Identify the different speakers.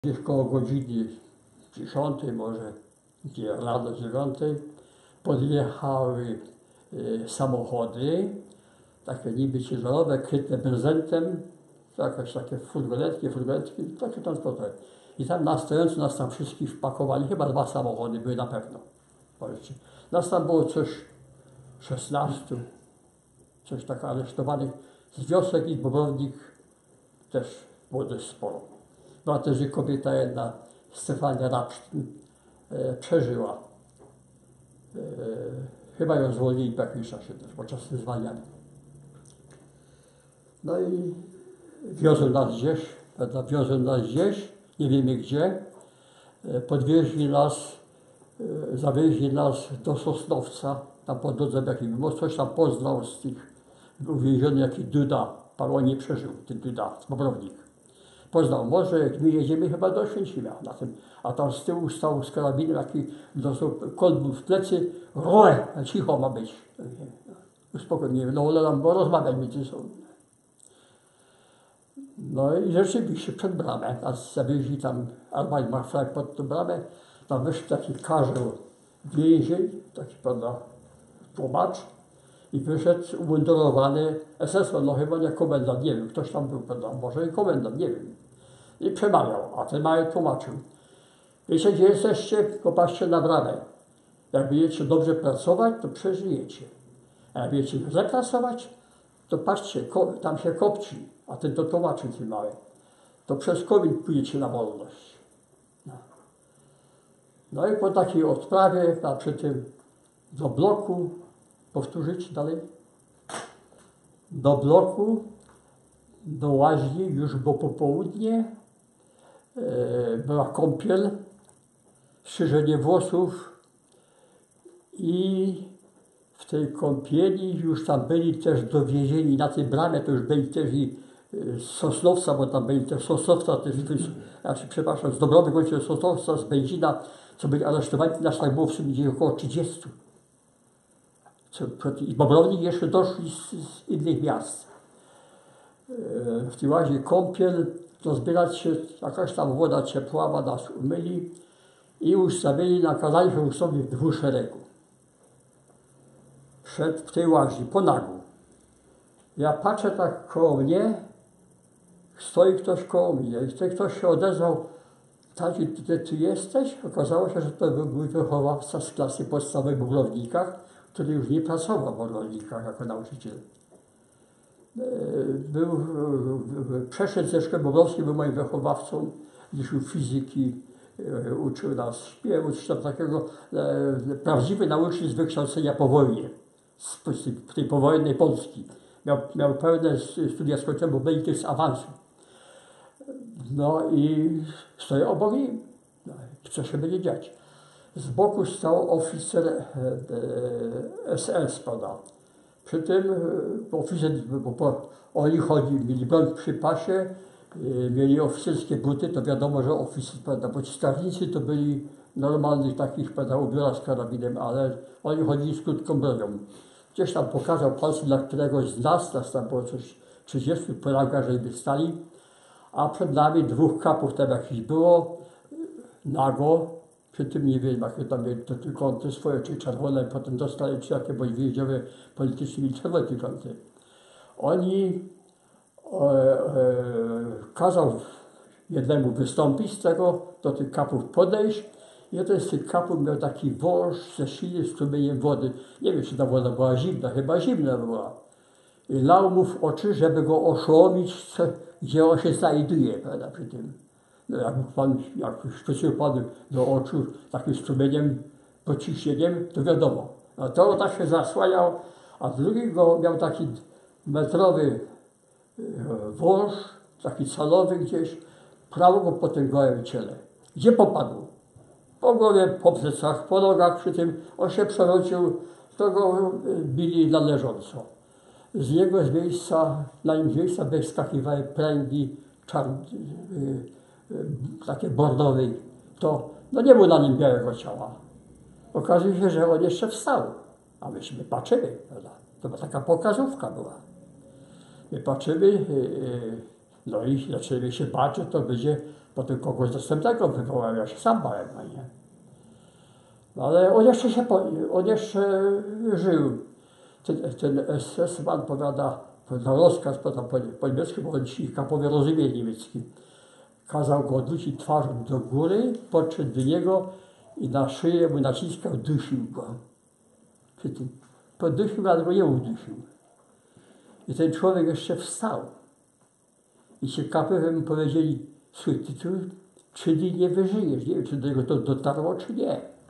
Speaker 1: Gdzieś koło godziny 10 może, rano 9 podjechały samochody, takie niby ciężarowe, kryte brezentem, jakieś takie furgonetki, takie transportowe. I tam nas tam wszystkich wpakowali, chyba 2 samochody były na pewno. Nas tam było coś 16, coś tak aresztowanych z wiosek i Bobrownik też było dość sporo. Była też i kobieta jedna, Stefania Rapsz, przeżyła. Chyba ją zwolnili po jakimś czasie też, bo czasem zwalniali. No i wiozą nas gdzieś, prawda, nie wiemy gdzie. Podwieźli nas, zawieźli nas do Sosnowca, tam po drodze w jakimś, bo coś tam poznał z tych, był więziony jakiś Duda, Paweł nie przeżył, ten Duda, Bobrownik. Poznał morze, jak my jedziemy chyba do Oświęcimia na tym, a tam z tyłu stał z karabinem, taki kolt był w plecy, roe, cicho ma być. Spokojnie, no ale nam było rozmawiać między sobą. No i rzeczywiście przed bramę nas zawieźli tam, Armand Marszałek pod tą bramę, tam wyszedł taki karzeł więzień, taki prawda, tłumacz i wyszedł umundurowany SS-em, no chyba nie komendant, nie wiem, ktoś tam był, prawda, może i komendant, nie wiem. I przemawiał, a ten mały tłumaczył. Wiecie, gdzie jesteście? Popatrzcie na bramę. Jak będziecie dobrze pracować, to przeżyjecie. A jak będziecie źle pracować, to patrzcie, tam się kopci, a ten to tłumaczył ten mały. To przez komin pójdziecie na wolność. No i po takiej odprawie, przy tym do bloku, powtórzyć dalej, do bloku, do łaźni, już było popołudnie, była kąpiel, strzyżenie włosów i w tej kąpieli już tam byli też dowiezieni na tej bramie, to już byli też i z Sosnowca, bo tam byli też z Sosnowca, z Dąbrowy Górniczej, z Sosnowca, z Będzina, co byli aresztowani, nas tak było w sumie gdzieś około 30. I Bobrownik jeszcze doszli z innych miast. W tej łaźni kąpiel, rozbierać się, jakaś tam woda ciepła, nas umyli i ustawili, nakazali, że ustawić w 2 szeregu. Szedł w tej łaźni, po nagu. Ja patrzę tak koło mnie, stoi ktoś koło mnie i wtedy ktoś się odezwał, Taci, ty tu jesteś? Okazało się, że to był mój wychowawca z klasy podstawowej w Bobrownikach, który już nie pracował w Bobrownikach jako nauczyciel. Przeszedł ze szkoły bobrowskiej, był moim wychowawcą, gdzieś uczył fizyki, uczył nas śpiewu, coś tam takiego, prawdziwy nauczyciel z wykształcenia po wojnie, z tej powojennej Polski. Miał pełne studia skończone, bo byli też z awansu. No i stoję obok nim, co się będzie dziać. Z boku stał oficer SS, prawda. Przy tym oficer, bo oni mieli broń przy pasie, mieli oficerskie buty, to wiadomo, że oficer, prawda, bo ci strażnicy to byli normalnych takich, prawda, ubiorach z karabinem, ale oni chodzili z krótką bronią. Gdzieś tam pokazał palcem dla któregoś z nas tam było coś 30 polega, żeby stali, a przed nami 2 kapów tam jakichś było, nago, przy tym nie wiem, jakie tam mieli te trójkąty swoje, czy czerwone, potem dostali, czy jakie, bo więźniowie polityczni mieli czerwone trójkąty. Oni kazał jednemu wystąpić z tego, do tych kapów podejść. Jeden z tych kapów miał taki wąż ze silnym strumieniem wody. Nie wiem, czy ta woda była zimna, chyba zimna była. I lał mu w oczy, żeby go oszołomić, gdzie on się znajduje, prawda, przy tym. No, jak szczycił Pan do oczu takim strumieniem, pociśnieniem, to wiadomo. No to tak się zasłaniał, a drugi go miał taki metrowy wąż, taki calowy gdzieś, prawo go po tym gołym ciele. Gdzie popadł? Po głowie, po plecach, po nogach, przy tym on się przewrócił, to go bili na leżąco. Z niego na nim miejsca wyskakiwały pręgi takie bordowej. To no nie było na nim białego ciała. Okazuje się, że on jeszcze wstał, a myśmy patrzyli, prawda? To była taka pokazówka była. My patrzymy, no i zaczęliśmy się bać, że to będzie Potem kogoś następnego wywołałem, ja się sam bałem, no nie. No ale on jeszcze żył. Ten SS-man powiada, na rozkaz po niemiecku, bo on dzisiaj kapowie rozumie niemiecki. Kazał go odwrócić twarzą do góry, podszedł do niego i na szyję mu naciskał, dusił go. Przy tym podusił, ale go nie udusił. I ten człowiek jeszcze wstał. I ci kapłani mu powiedzieli, słuchaj, ty tu 3 dni nie wyżyjesz. Nie wiem, czy do niego to dotarło, czy nie.